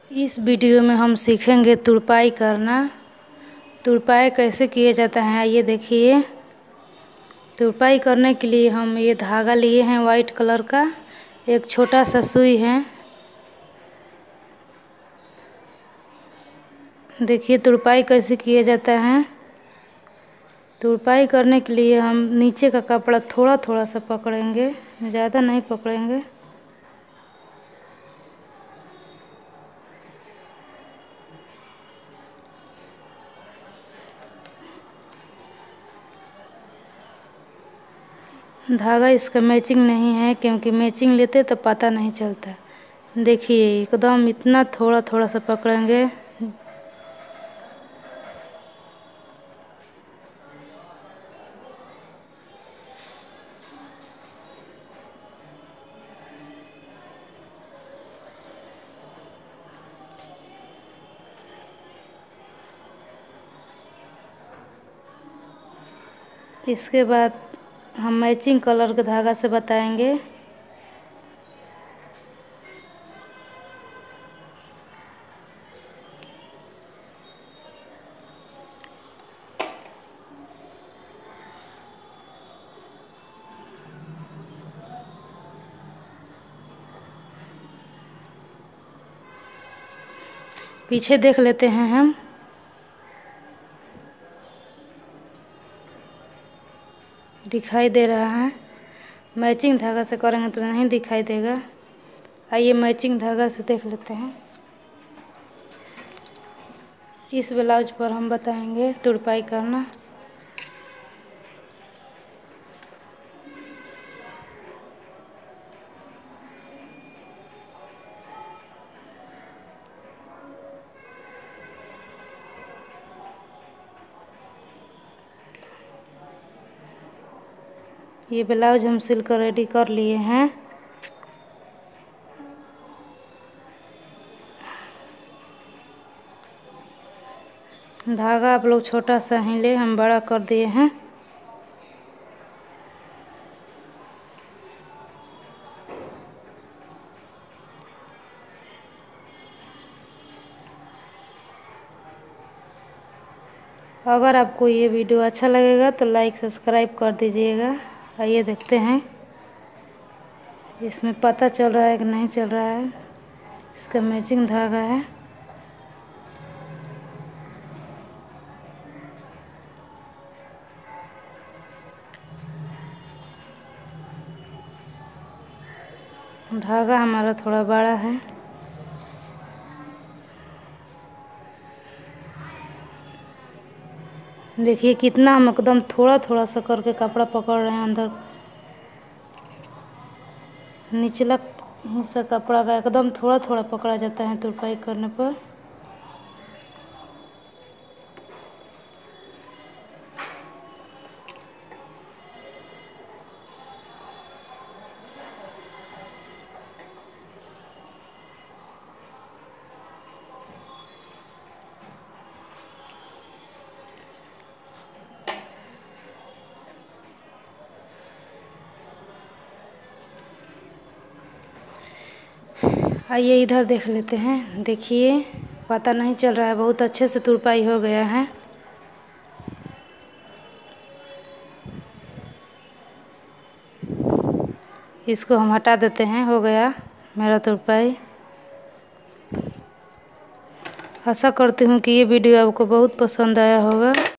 इस वीडियो में हम सीखेंगे तुरपाई करना। तुरपाई कैसे किया जाता है आइए देखिए। तुरपाई करने के लिए हम ये धागा लिए हैं वाइट कलर का, एक छोटा सा सुई है। देखिए तुरपाई कैसे किया जाता है। तुरपाई करने के लिए हम नीचे का कपड़ा थोड़ा थोड़ा सा पकड़ेंगे, ज़्यादा नहीं पकड़ेंगे। धागा इसका मैचिंग नहीं है, क्योंकि मैचिंग लेते तो पता नहीं चलता। देखिए एकदम इतना थोड़ा थोड़ा सा पकड़ेंगे। इसके बाद हम मैचिंग कलर के धागा से बताएंगे। पीछे देख लेते हैं हम। दिखाई दे रहा है। मैचिंग धागा से करेंगे तो नहीं दिखाई देगा। आइए मैचिंग धागा से देख लेते हैं। इस ब्लाउज पर हम बताएंगे तुरपाई करना। ये ब्लाउज हम सिल कर रेडी कर लिए हैं। धागा आप लोग छोटा सा ही ले, हम बड़ा कर दिए हैं। अगर आपको ये वीडियो अच्छा लगेगा तो लाइक सब्सक्राइब कर दीजिएगा। आइए देखते हैं इसमें पता चल रहा है कि नहीं चल रहा है। इसका मैचिंग धागा है। धागा हमारा थोड़ा बड़ा है। देखिए कितना हम एकदम थोड़ा थोड़ा सा करके कपड़ा पकड़ रहे हैं। अंदर निचला हिस्सा कपड़ा का एकदम थोड़ा थोड़ा पकड़ा जाता है तुरपाई करने पर। आइए इधर देख लेते हैं। देखिए पता नहीं चल रहा है, बहुत अच्छे से तुरपाई हो गया है। इसको हम हटा देते हैं। हो गया मेरा तुरपाई। आशा करती हूँ कि ये वीडियो आपको बहुत पसंद आया होगा।